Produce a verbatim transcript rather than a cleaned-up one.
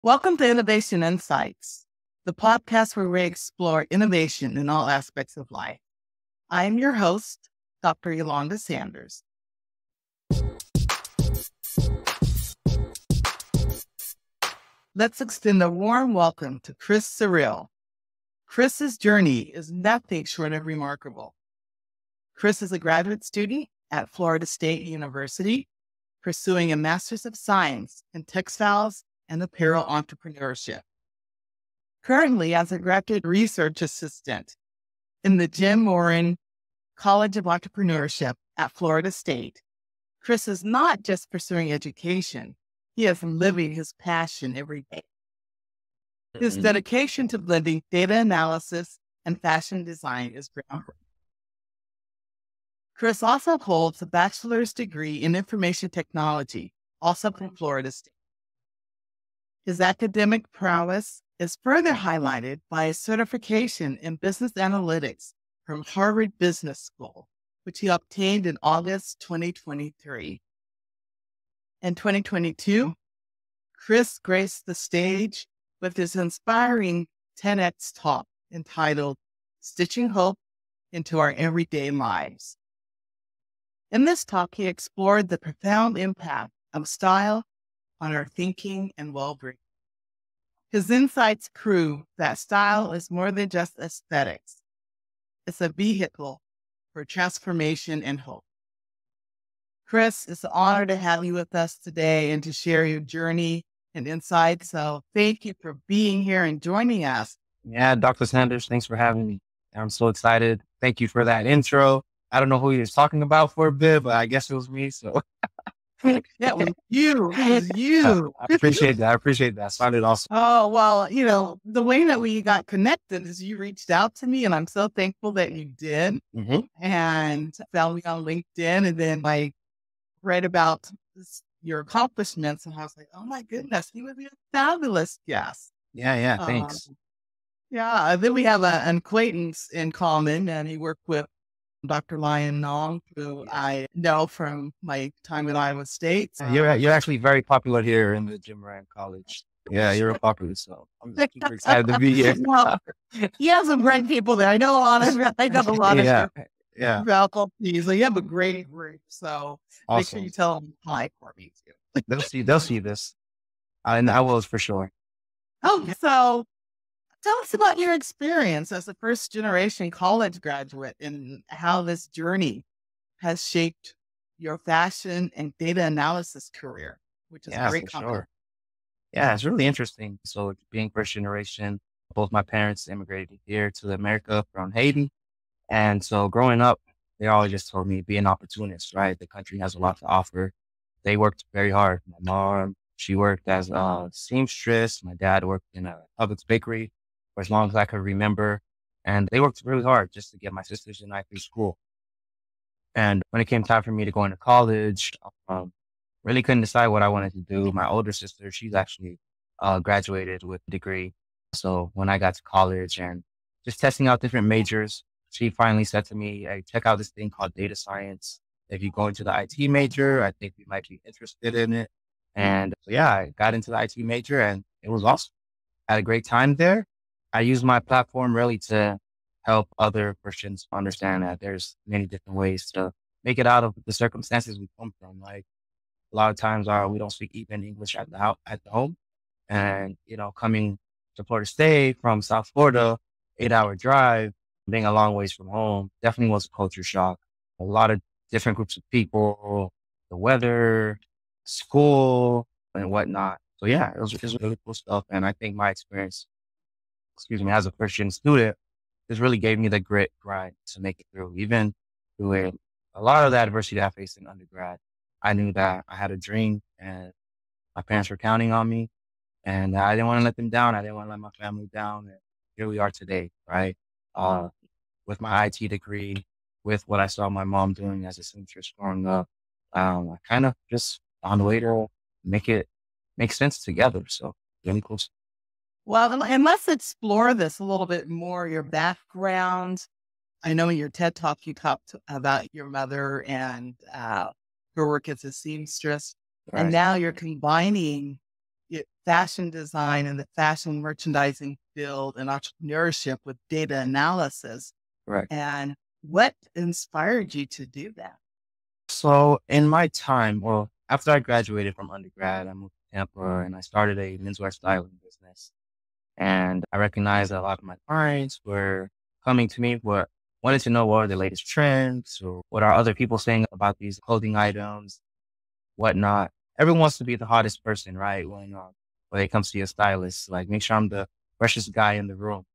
Welcome to Innovation Insights, the podcast where we explore innovation in all aspects of life. I am your host, Doctor Yolanda Sanders. Let's extend a warm welcome to Chris Cyril. Chris's journey is nothing short of remarkable. Chris is a graduate student at Florida State University, pursuing a Master's of Science in Textiles and Apparel Entrepreneurship. Currently, as a graduate research assistant in the Jim Moran College of Entrepreneurship at Florida State, Chris is not just pursuing education, he is living his passion every day. His dedication to blending data analysis and fashion design is groundbreaking. Chris also holds a bachelor's degree in information technology, also from Florida State. His academic prowess is further highlighted by a certification in business analytics from Harvard Business School, which he obtained in August twenty twenty-three. In twenty twenty-two, Chris graced the stage with his inspiring TEDx talk entitled Stitching Hope into Our Everyday Lives. In this talk, he explored the profound impact of style on our thinking and well-being. His insights prove that style is more than just aesthetics. It's a vehicle for transformation and hope. Chris, it's an honor to have you with us today and to share your journey and insights. So thank you for being here and joining us. Yeah, Doctor Sanders, thanks for having me. I'm so excited. Thank you for that intro. I don't know who he was talking about for a bit, but I guess it was me. So yeah, it was you. It was you. I appreciate that. I appreciate that. Sounded awesome. Oh, well, you know, the way that we got connected is you reached out to me, and I'm so thankful that you did. Mm-hmm. And found me on LinkedIn, and then I read about this, your accomplishments, and I was like, oh my goodness, he would be a fabulous guest. Yeah, yeah, thanks. Um, yeah, then we have a, an acquaintance in common, and he worked with Doctor Lion Nong, who I know from my time at Iowa State. So. You're you're actually very popular here in the Jim Moran College. Yeah, you're popular, so I'm super excited to be here. Well, he has some great people there. I know a lot of I know a lot of yeah, yeah. faculty. So you have a great group. So awesome. Make sure you tell them hi for me too. they'll see they'll see this, and I will for sure. Oh, so tell us about your experience as a first generation college graduate and how this journey has shaped your fashion and data analysis career, which is yeah, a great for sure. Yeah, it's really interesting. So being first generation, both my parents immigrated here to America from Haiti. And so growing up, they always just told me be an opportunist, right? The country has a lot to offer. They worked very hard. My mom, she worked as a seamstress. My dad worked in a Publix bakery for as long as I could remember. And they worked really hard just to get my sisters and I through school. And when it came time for me to go into college, um, really couldn't decide what I wanted to do. My older sister, she's actually uh, graduated with a degree. So when I got to college and just testing out different majors, she finally said to me, hey, check out this thing called data science. If you go into the I T major, I think you might be interested in it. And so, yeah, I got into the I T major and it was awesome. I had a great time there. I used my platform really to help other Christians understand that there's many different ways to make it out of the circumstances we come from. Like a lot of times uh, we don't speak even English at the house, at the home. And, you know, coming to Florida State from South Florida, eight hour drive, being a long ways from home, definitely was a culture shock. A lot of different groups of people, the weather, school, and whatnot. So yeah, it was, it was really cool stuff. And I think my experience, excuse me, as a Christian student, this really gave me the grit, grind to make it through. Even through it, a lot of the adversity that I faced in undergrad, I knew that I had a dream and my parents were counting on me and I didn't want to let them down. I didn't want to let my family down. And here we are today, right? Uh, with my I T degree, with what I saw my mom doing as a seamstress growing up, um, I kind of just found a way to make it make sense together. So really cool. Well, and let's explore this a little bit more, your background. I know in your TED Talk, you talked about your mother and uh, her work as a seamstress. Right. And now you're combining it, fashion design and the fashion merchandising field and entrepreneurship with data analysis. Correct. And what inspired you to do that? So in my time, well, after I graduated from undergrad, I moved to Tampa and I started a menswear styling business. And I recognized that a lot of my clients were coming to me for wanted to know what are the latest trends or what are other people saying about these clothing items, whatnot. Everyone wants to be the hottest person, right? When uh, when it comes to your stylist, like make sure I'm the freshest guy in the room.